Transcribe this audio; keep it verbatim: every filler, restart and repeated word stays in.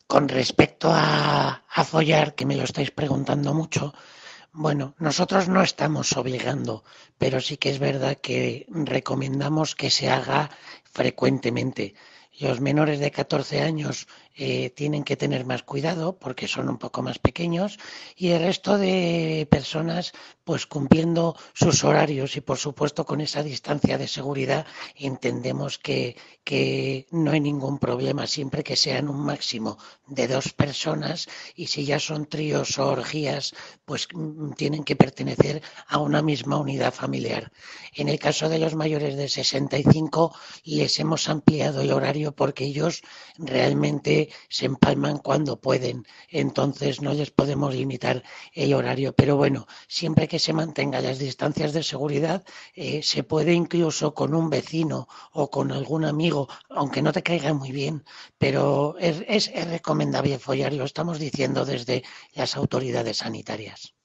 Con respecto a, a follar, que me lo estáis preguntando mucho, bueno, nosotros no estamos obligando, pero sí que es verdad que recomendamos que se haga frecuentemente. Los menores de catorce años eh, tienen que tener más cuidado porque son un poco más pequeños y el resto de personas pues cumpliendo sus horarios y por supuesto con esa distancia de seguridad entendemos que, que no hay ningún problema siempre que sean un máximo de dos personas y si ya son tríos o orgías pues mm, tienen que pertenecer a una misma unidad familiar. En el caso de los mayores de sesenta y cinco les hemos ampliado el horario porque ellos realmente se empalman cuando pueden, entonces no les podemos limitar el horario, pero bueno, siempre que se mantengan las distancias de seguridad, eh, se puede incluso con un vecino o con algún amigo, aunque no te caiga muy bien, pero es, es, es recomendable follar, lo estamos diciendo desde las autoridades sanitarias.